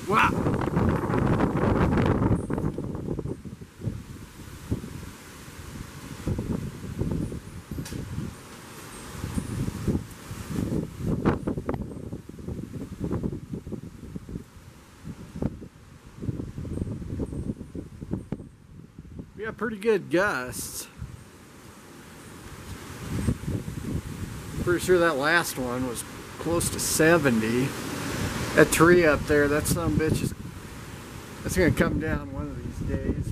Wow. We got pretty good gusts. Pretty sure that last one was close to 70. That tree up there, that son of a bitch is, that's gonna come down one of these days.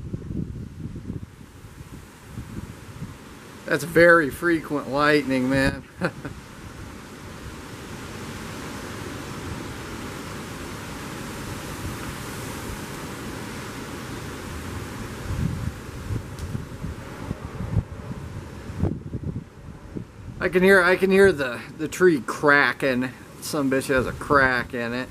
That's very frequent lightning, man. I can hear the tree cracking. Some bitch has a crack in it.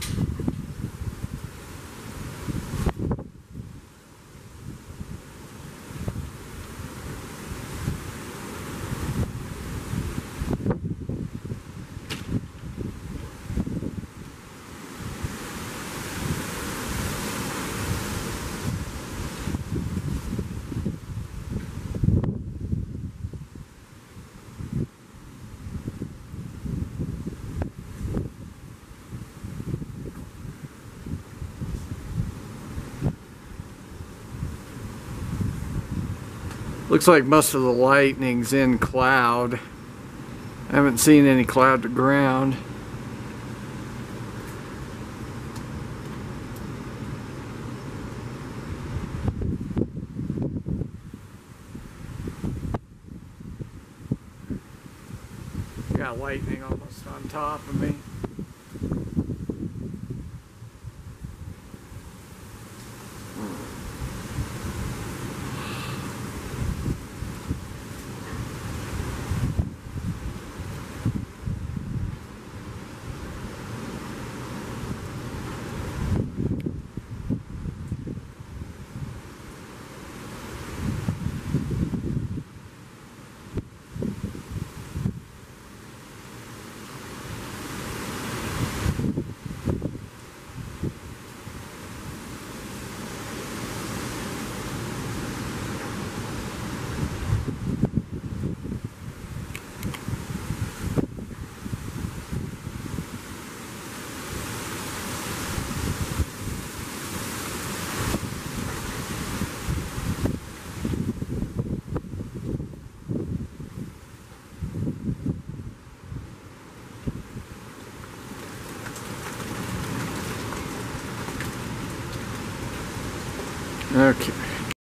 Looks like most of the lightning's in cloud. I haven't seen any cloud to ground. Got lightning almost on top of me. Okay.